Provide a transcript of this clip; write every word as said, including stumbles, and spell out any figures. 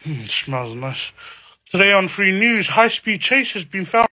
Mm, smells nice. Today on Free News, high-speed chase has been found.